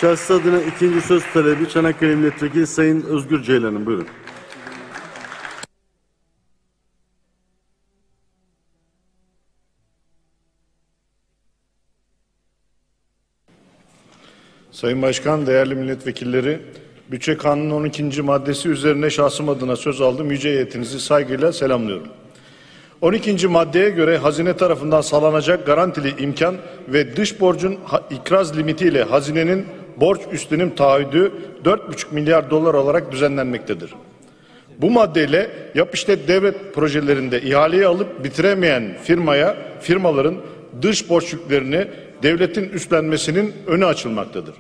Şahsı adına ikinci söz talebi Çanakkale Milletvekili Sayın Özgür Ceylan'ın. Buyurun. Sayın Başkan, değerli milletvekilleri, Bütçe Kanunu'nun 12. maddesi üzerine şahsım adına söz aldım. Yüce heyetinizi saygıyla selamlıyorum. 12. maddeye göre hazine tarafından sağlanacak garantili imkan ve dış borcun ikraz limitiyle hazinenin borç üstlenim taahhüdü 4,5 milyar dolar olarak düzenlenmektedir. Bu maddeyle yap işlet devlet projelerinde ihaleyi alıp bitiremeyen firmaların dış borç yüklerini devletin üstlenmesinin önü açılmaktadır.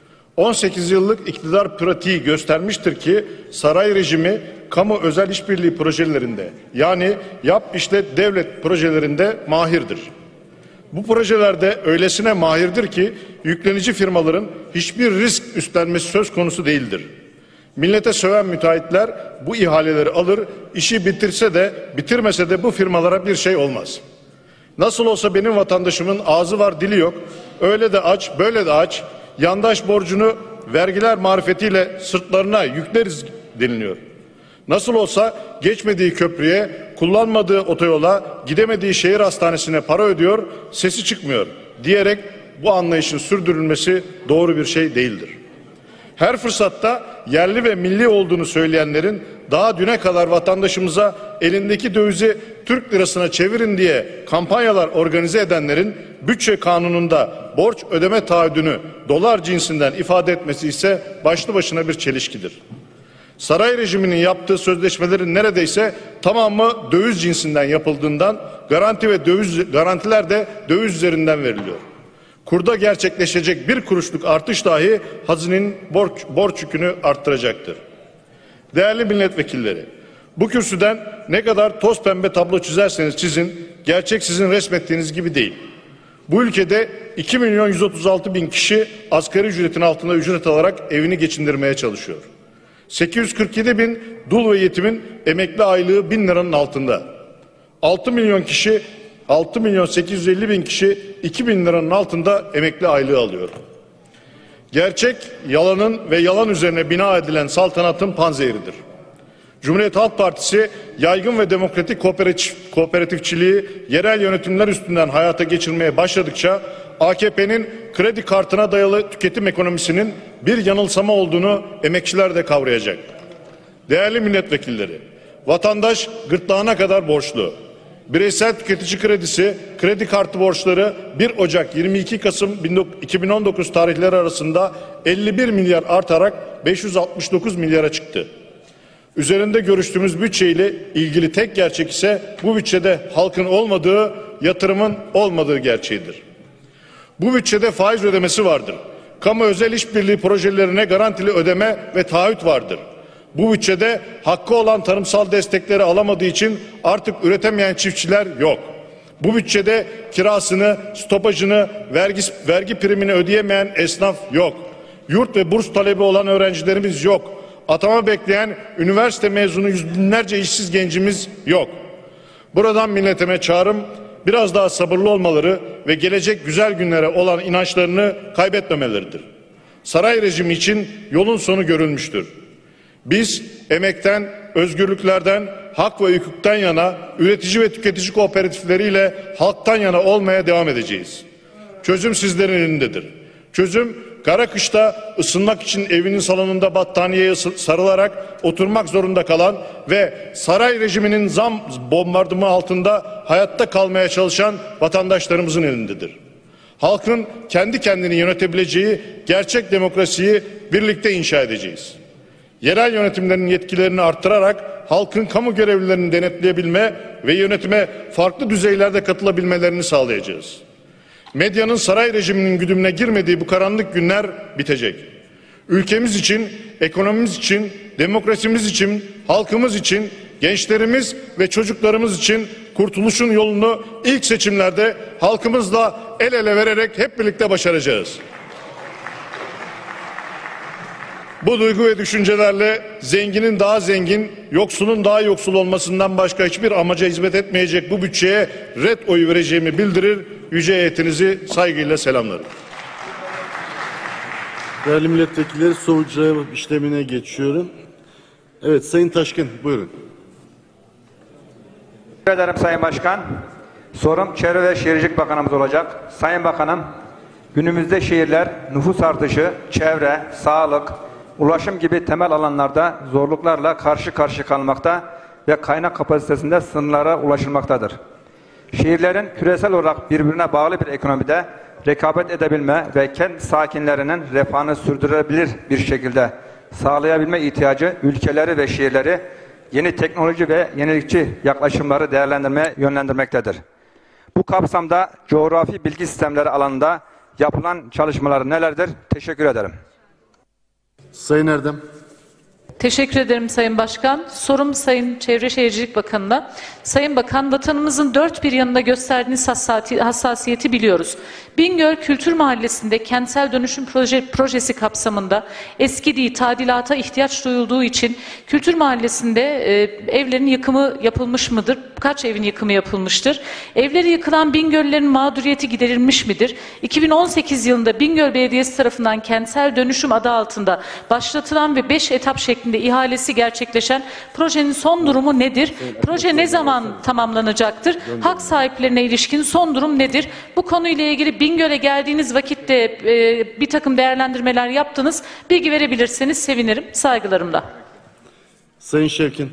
18 yıllık iktidar pratiği göstermiştir ki saray rejimi kamu özel işbirliği projelerinde, yani yap işlet devlet projelerinde mahirdir. Bu projelerde öylesine mahirdir ki yüklenici firmaların hiçbir risk üstlenmesi söz konusu değildir. Millete söven müteahhitler bu ihaleleri alır, işi bitirse de bitirmese de bu firmalara bir şey olmaz. Nasıl olsa benim vatandaşımın ağzı var dili yok, öyle de aç böyle de aç, yandaş borcunu vergiler marifetiyle sırtlarına yükleriz deniliyor. Nasıl olsa geçmediği köprüye, kullanmadığı otoyola, gidemediği şehir hastanesine para ödüyor, sesi çıkmıyor diyerek bu anlayışın sürdürülmesi doğru bir şey değildir. Her fırsatta yerli ve milli olduğunu söyleyenlerin daha düne kadar vatandaşımıza elindeki dövizi Türk lirasına çevirin diye kampanyalar organize edenlerin bütçe kanununda borç ödeme taahhüdünü dolar cinsinden ifade etmesi ise başlı başına bir çelişkidir. Saray rejiminin yaptığı sözleşmelerin neredeyse tamamı döviz cinsinden yapıldığından garantiler de döviz üzerinden veriliyor. Kurda gerçekleşecek bir kuruşluk artış dahi hazinenin borç yükünü arttıracaktır. Değerli milletvekilleri, bu kürsüden ne kadar toz pembe tablo çizerseniz çizin, gerçek sizin resmettiğiniz gibi değil. Bu ülkede 2.136.000 kişi asgari ücretin altında ücret alarak evini geçindirmeye çalışıyor. 847.000 dul ve yetimin emekli aylığı 1.000 liranın altında. 6.850.000 kişi 2.000 liranın altında emekli aylığı alıyor. Gerçek yalanın ve yalan üzerine bina edilen saltanatın panzehiridir. Cumhuriyet Halk Partisi yaygın ve demokratik kooperatifçiliği yerel yönetimler üstünden hayata geçirmeye başladıkça AKP'nin kredi kartına dayalı tüketim ekonomisinin bir yanılsama olduğunu emekçiler de kavrayacak. Değerli milletvekilleri, vatandaş gırtlağına kadar borçlu. Bireysel tüketici kredisi, kredi kartı borçları 1 Ocak 22 Kasım 2019 tarihleri arasında 51 milyar artarak 569 milyara çıktı. Üzerinde görüştüğümüz bütçe ile ilgili tek gerçek ise bu bütçede halkın olmadığı, yatırımın olmadığı gerçeğidir. Bu bütçede faiz ödemesi vardır. Kamu özel işbirliği projelerine garantili ödeme ve taahhüt vardır. Bu bütçede hakkı olan tarımsal destekleri alamadığı için artık üretemeyen çiftçiler yok. Bu bütçede kirasını, stopajını, vergi primini ödeyemeyen esnaf yok. Yurt ve burs talebi olan öğrencilerimiz yok. Atama bekleyen üniversite mezunu yüz binlerce işsiz gencimiz yok. Buradan milletime çağrım, biraz daha sabırlı olmaları ve gelecek güzel günlere olan inançlarını kaybetmemeleridir. Saray rejimi için yolun sonu görülmüştür. Biz emekten, özgürlüklerden, hak ve hukuktan yana, üretici ve tüketici kooperatifleriyle halktan yana olmaya devam edeceğiz. Çözüm sizlerin elindedir. Çözüm kara kışta ısınmak için evinin salonunda battaniyeye sarılarak oturmak zorunda kalan ve saray rejiminin zam bombardımanı altında hayatta kalmaya çalışan vatandaşlarımızın elindedir. Halkın kendi kendini yönetebileceği gerçek demokrasiyi birlikte inşa edeceğiz. Yerel yönetimlerin yetkilerini arttırarak halkın kamu görevlilerini denetleyebilme ve yönetime farklı düzeylerde katılabilmelerini sağlayacağız. Medyanın saray rejiminin güdümüne girmediği bu karanlık günler bitecek. Ülkemiz için, ekonomimiz için, demokrasimiz için, halkımız için, gençlerimiz ve çocuklarımız için kurtuluşun yolunu ilk seçimlerde halkımızla el ele vererek hep birlikte başaracağız. Bu duygu ve düşüncelerle zenginin daha zengin, yoksulun daha yoksul olmasından başka hiçbir amaca hizmet etmeyecek bu bütçeye red oyu vereceğimi bildirir, yüce heyetinizi saygıyla selamlarım. Değerli milletvekilleri, soru cevap işlemine geçiyorum. Evet, Sayın Taşkın, buyurun. Teşekkür ederim Sayın Başkan. Sorum Çevre ve Şehircilik Bakanımız olacak. Sayın Bakanım, günümüzde şehirler nüfus artışı, çevre, sağlık, ulaşım gibi temel alanlarda zorluklarla karşı karşıya kalmakta ve kaynak kapasitesinde sınırlara ulaşılmaktadır. Şehirlerin küresel olarak birbirine bağlı bir ekonomide rekabet edebilme ve kent sakinlerinin refahını sürdürülebilir bir şekilde sağlayabilme ihtiyacı ülkeleri ve şehirleri yeni teknoloji ve yenilikçi yaklaşımları değerlendirmeye yönlendirmektedir. Bu kapsamda coğrafi bilgi sistemleri alanında yapılan çalışmalar nelerdir? Teşekkür ederim. Sayın Erdem. Teşekkür ederim Sayın Başkan. Sorum Sayın Çevre Şehircilik Bakanı'na. Sayın Bakan, vatanımızın dört bir yanında gösterdiğiniz hassasiyeti biliyoruz. Bingöl Kültür Mahallesi'nde kentsel dönüşüm projesi kapsamında eskidiği, tadilata ihtiyaç duyulduğu için Kültür Mahallesi'nde evlerin yıkımı yapılmış mıdır? Kaç evin yıkımı yapılmıştır? Evleri yıkılan Bingöllülerin mağduriyeti giderilmiş midir? 2018 yılında Bingöl Belediyesi tarafından kentsel dönüşüm adı altında başlatılan ve 5 etap şeklinde ihalesi gerçekleşen projenin son durumu nedir? Proje ne zaman tamamlanacaktır? Hak sahiplerine ilişkin son durum nedir? Bu konuyla ilgili Bingöl'e geldiğiniz vakitte bir takım değerlendirmeler yaptınız. Bilgi verebilirseniz sevinirim. Saygılarımla. Sayın Şevkin.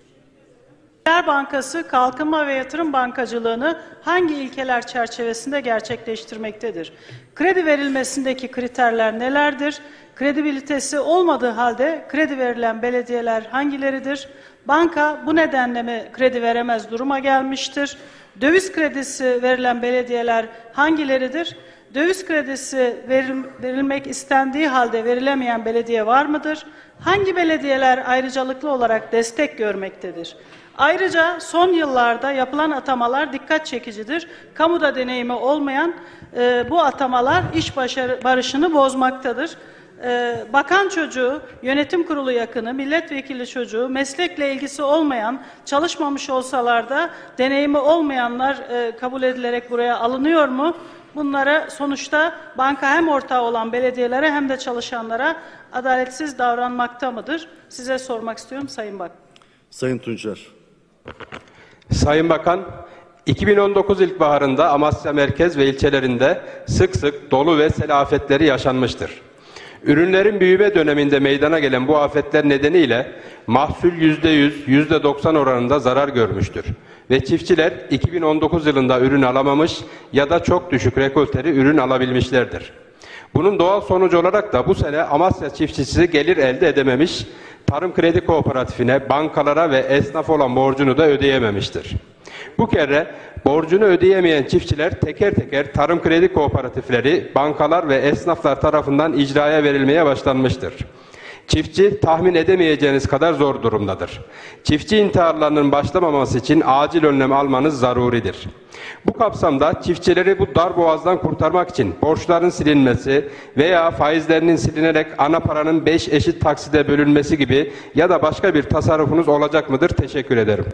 Yer Bankası kalkınma ve yatırım bankacılığını hangi ilkeler çerçevesinde gerçekleştirmektedir? Kredi verilmesindeki kriterler nelerdir? Kredibilitesi olmadığı halde kredi verilen belediyeler hangileridir? Banka bu nedenle mi kredi veremez duruma gelmiştir? Döviz kredisi verilen belediyeler hangileridir? Döviz kredisi verilmek istendiği halde verilemeyen belediye var mıdır? Hangi belediyeler ayrıcalıklı olarak destek görmektedir? Ayrıca son yıllarda yapılan atamalar dikkat çekicidir. Kamuda deneyimi olmayan bu atamalar iş barışını bozmaktadır. Bakan çocuğu, yönetim kurulu yakını, milletvekili çocuğu, meslekle ilgisi olmayan, çalışmamış olsalar da deneyimi olmayanlar kabul edilerek buraya alınıyor mu? Bunlara sonuçta banka hem ortağı olan belediyelere hem de çalışanlara adaletsiz davranmakta mıdır? Size sormak istiyorum Sayın Bakan. Sayın Tunçer. Sayın Bakan, 2019 ilkbaharında Amasya merkez ve ilçelerinde sık sık dolu ve sel afetleri yaşanmıştır. Ürünlerin büyüme döneminde meydana gelen bu afetler nedeniyle mahsul %100, %90 oranında zarar görmüştür. Ve çiftçiler 2019 yılında ürün alamamış ya da çok düşük rekolteli ürün alabilmişlerdir. Bunun doğal sonucu olarak da bu sene Amasya çiftçisi gelir elde edememiş, Tarım Kredi Kooperatifine, bankalara ve esnaf olan borcunu da ödeyememiştir. Bu kere borcunu ödeyemeyen çiftçiler teker teker tarım kredi kooperatifleri, bankalar ve esnaflar tarafından icraya verilmeye başlanmıştır. Çiftçi tahmin edemeyeceğiniz kadar zor durumdadır. Çiftçi intiharlarının başlamaması için acil önlem almanız zaruridir. Bu kapsamda çiftçileri bu dar boğazdan kurtarmak için borçların silinmesi veya faizlerinin silinerek ana paranın 5 eşit takside bölünmesi gibi ya da başka bir tasarrufunuz olacak mıdır? Teşekkür ederim.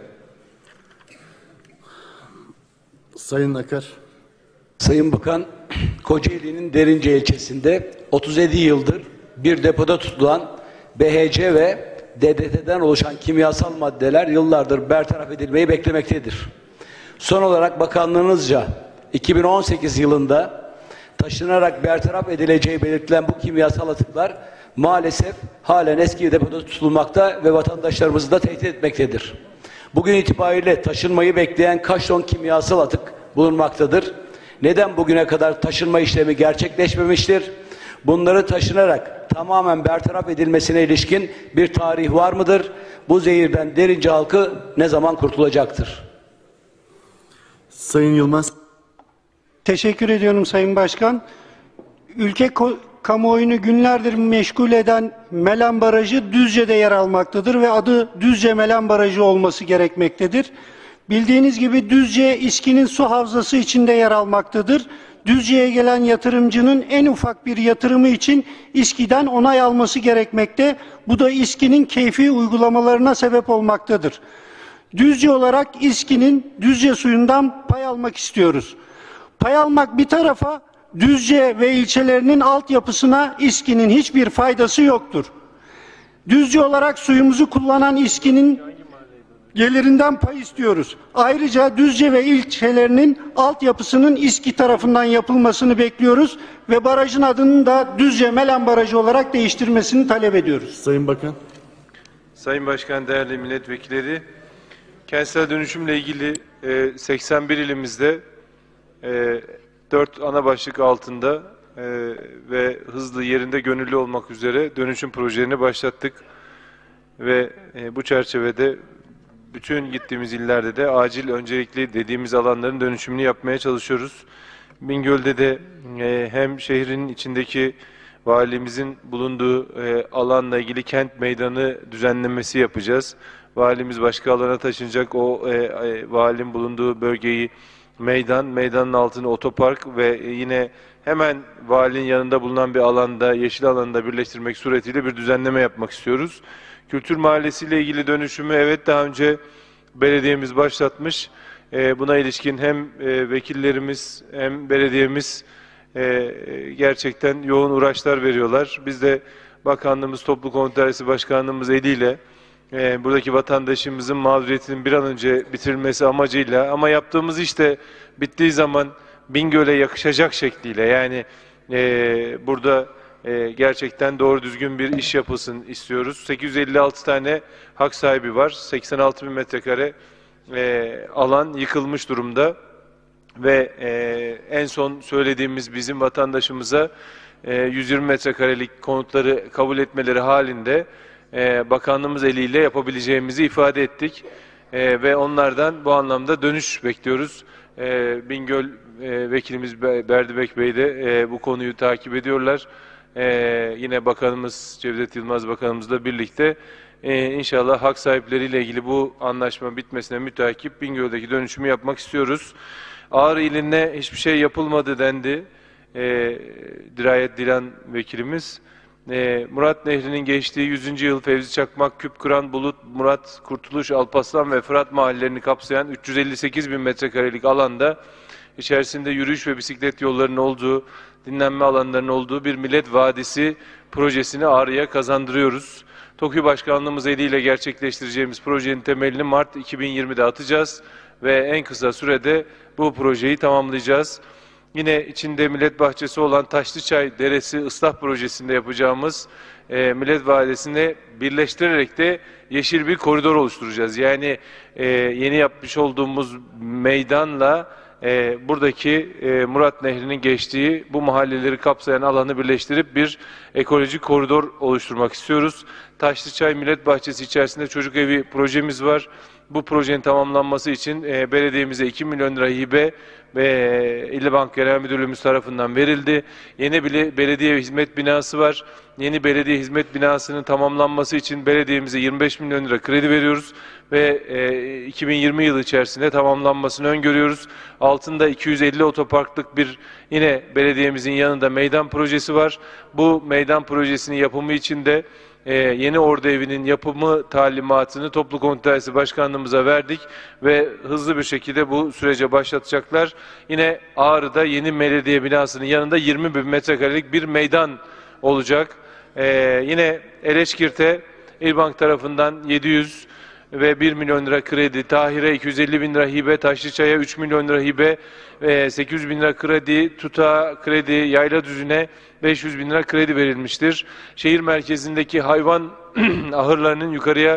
Sayın Akar. Sayın Bakan, Kocaeli'nin Derince ilçesinde 37 yıldır bir depoda tutulan BHC ve DDT'den oluşan kimyasal maddeler yıllardır bertaraf edilmeyi beklemektedir. Son olarak bakanlığınızca 2018 yılında taşınarak bertaraf edileceği belirtilen bu kimyasal atıklar maalesef halen eski depoda tutulmakta ve vatandaşlarımızı da tehdit etmektedir. Bugün itibariyle taşınmayı bekleyen kaç ton kimyasal atık bulunmaktadır? Neden bugüne kadar taşınma işlemi gerçekleşmemiştir? Bunları taşınarak tamamen bertaraf edilmesine ilişkin bir tarih var mıdır? Bu zehirden Derince halkı ne zaman kurtulacaktır? Sayın Yılmaz. Teşekkür ediyorum Sayın Başkan. Ülke kamuoyunu günlerdir meşgul eden Melen Barajı Düzce'de yer almaktadır ve adı Düzce Melen Barajı olması gerekmektedir. Bildiğiniz gibi Düzce İSKİ'nin su havzası içinde yer almaktadır. Düzce'ye gelen yatırımcının en ufak bir yatırımı için İSKİ'den onay alması gerekmekte. Bu da İSKİ'nin keyfi uygulamalarına sebep olmaktadır. Düzce olarak İSKİ'nin Düzce suyundan pay almak istiyoruz. Pay almak bir tarafa, Düzce ve ilçelerinin altyapısına İSKİ'nin hiçbir faydası yoktur. Düzce olarak suyumuzu kullanan İSKİ'nin gelirinden pay istiyoruz. Ayrıca Düzce ve ilçelerinin altyapısının İSKİ tarafından yapılmasını bekliyoruz ve barajın adını da Düzce Melen Barajı olarak değiştirmesini talep ediyoruz. Sayın Bakan. Sayın Başkan, değerli milletvekilleri, kentsel dönüşümle ilgili 81 ilimizde 4 ana başlık altında ve hızlı, yerinde, gönüllü olmak üzere dönüşüm projelerini başlattık. Ve bu çerçevede bütün gittiğimiz illerde de acil, öncelikli dediğimiz alanların dönüşümünü yapmaya çalışıyoruz. Bingöl'de de hem şehrin içindeki valimizin bulunduğu alanla ilgili kent meydanı düzenlemesi yapacağız. Valimiz başka alana taşınacak. O valinin bulunduğu bölgeyi meydanın altını otopark ve yine hemen valinin yanında bulunan bir alanda, yeşil alanda birleştirmek suretiyle bir düzenleme yapmak istiyoruz. Kültür Mahallesi ile ilgili dönüşümü evet daha önce belediyemiz başlatmış. Buna ilişkin hem vekillerimiz hem belediyemiz gerçekten yoğun uğraşlar veriyorlar. Biz de bakanlığımız, Toplu Konut Dairesi Başkanlığımız eliyle buradaki vatandaşımızın mağduriyetinin bir an önce bitirilmesi amacıyla, ama yaptığımız işte bittiği zaman Bingöl'e yakışacak şekliyle, yani burada gerçekten doğru düzgün bir iş yapılsın istiyoruz. 856 tane hak sahibi var. 86 bin metrekare alan yıkılmış durumda. Ve en son söylediğimiz bizim vatandaşımıza 120 metrekarelik konutları kabul etmeleri halinde bakanlığımız eliyle yapabileceğimizi ifade ettik. Ve onlardan bu anlamda dönüş bekliyoruz. Bingöl vekilimiz Berdibek Bey de bu konuyu takip ediyorlar. Yine Bakanımız Cevdet Yılmaz Bakanımızla birlikte inşallah hak sahipleriyle ilgili bu anlaşma bitmesine müteakip Bingöl'deki dönüşümü yapmak istiyoruz. Ağrı iline hiçbir şey yapılmadı dendi. Dirayet Dilan vekilimiz. Murat Nehri'nin geçtiği 100. yıl Fevzi Çakmak, Küpkıran, Bulut, Murat, Kurtuluş, Alparslan ve Fırat mahallelerini kapsayan 358 bin metrekarelik alanda içerisinde yürüyüş ve bisiklet yollarının olduğu, dinlenme alanlarının olduğu bir Millet Vadisi projesini Ağrı'ya kazandırıyoruz. TOKİ Başkanlığımız eliyle gerçekleştireceğimiz projenin temelini Mart 2020'de atacağız ve en kısa sürede bu projeyi tamamlayacağız. Yine içinde millet bahçesi olan Taşlıçay Deresi ıslah projesinde yapacağımız Millet Vadisi'ni birleştirerek de yeşil bir koridor oluşturacağız. Yani yeni yapmış olduğumuz meydanla buradaki Murat Nehri'nin geçtiği bu mahalleleri kapsayan alanı birleştirip bir ekolojik koridor oluşturmak istiyoruz. Taşlıçay Millet Bahçesi içerisinde çocuk evi projemiz var. Bu projenin tamamlanması için belediyemize 2 milyon lira hibe ve İl Bank Genel Müdürlüğümüz tarafından verildi. Yeni bir belediye hizmet binası var. Yeni belediye hizmet binasının tamamlanması için belediyemize 25 milyon lira kredi veriyoruz ve 2020 yılı içerisinde tamamlanmasını öngörüyoruz. Altında 250 otoparklık bir yine belediyemizin yanında meydan projesi var. Bu meydan projesinin yapımı için de yeni ordu evinin yapımı talimatını Toplu Konut Dairesi Başkanlığımıza verdik ve hızlı bir şekilde bu sürece başlatacaklar. Yine Ağrı'da yeni belediye binasının yanında 20 bin metrekarelik bir meydan olacak. Yine Eleşkirt'e İlbank tarafından 700 ve 1 milyon lira kredi, Tahir'e 250 bin lira hibe, Taşlıçay'a 3 milyon lira hibe, 800 bin lira kredi, Tuta kredi, Yayladüzü'ne 500 bin lira kredi verilmiştir. Şehir merkezindeki hayvan ahırlarının yukarıya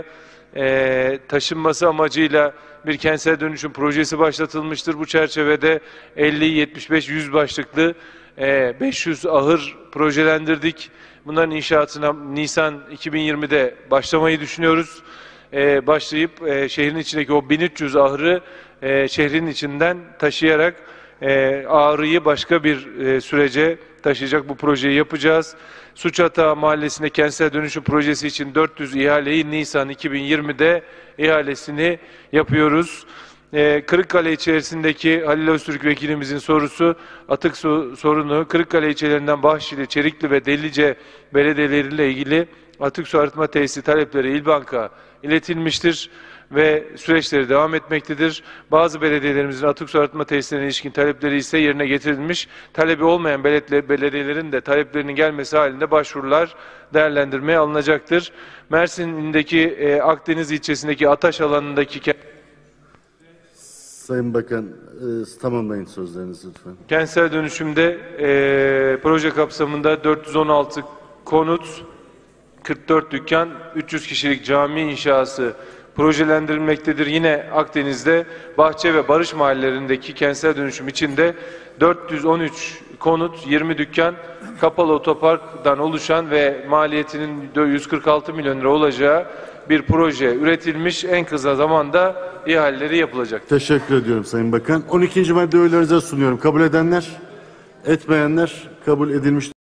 taşınması amacıyla bir kentsel dönüşüm projesi başlatılmıştır. Bu çerçevede 50, 75, 100 başlıklı 500 ahır projelendirdik. Bunların inşaatına Nisan 2020'de başlamayı düşünüyoruz. Başlayıp şehrin içindeki o 1300 ahırı şehrin içinden taşıyarak Ağrı'yı başka bir sürece taşıyacak bu projeyi yapacağız. Suçatağı Mahallesi'nde kentsel dönüşüm projesi için 400 ihaleyi Nisan 2020'de ihalesini yapıyoruz. Kırıkkale içerisindeki Halil Öztürk vekilimizin sorusu, atık su sorunu, Kırıkkale ilçelerinden Bahçeli, Çerikli ve Delice belediyeleriyle ilgili atık su arıtma tesisi talepleri İl Bank'a iletilmiştir ve süreçleri devam etmektedir. Bazı belediyelerimizin atık su arıtma tesislerine ilişkin talepleri ise yerine getirilmiş. Talebi olmayan belediyelerin de taleplerinin gelmesi halinde başvurular değerlendirmeye alınacaktır. Mersin'deki Akdeniz ilçesindeki Ataş alanındaki Sayın Bakan, tamamlayın sözlerinizi lütfen. kentsel dönüşümde proje kapsamında 416 konut, 44 dükkan, 300 kişilik cami inşası projelendirilmektedir. Yine Akdeniz'de Bahçe ve Barış mahallelerindeki kentsel dönüşüm içinde 413 konut, 20 dükkan, kapalı otoparktan oluşan ve maliyetinin 146 milyon lira olacağı bir proje üretilmiş. En kısa zamanda ihaleleri yapılacak. Teşekkür ediyorum Sayın Bakan. 12. madde oylarınıza sunuyorum. Kabul edenler, etmeyenler kabul edilmiş.